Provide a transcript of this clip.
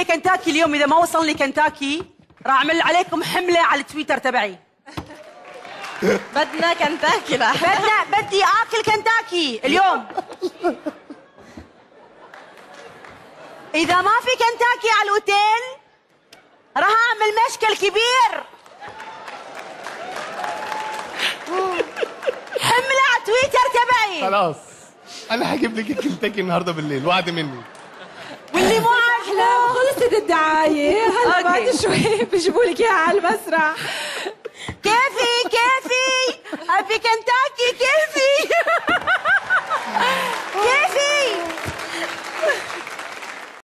لي كنتاكي اليوم، اذا ما وصل لي كنتاكي راح اعمل عليكم حمله على التويتر تبعي. بدنا كنتاكي بقى. بدي اكل كنتاكي اليوم. اذا ما في كنتاكي على الاوتيل راح اعمل مشكل كبير. حمله على تويتر تبعي. خلاص انا هجيب لك الكنتاكي النهارده بالليل، وعد مني. واللي مو عاجبه خلصت الدعاية، هلا بعد شوي بيجيبوا لك اياها على المسرح. كيفي هابي كنتاكي كيفي.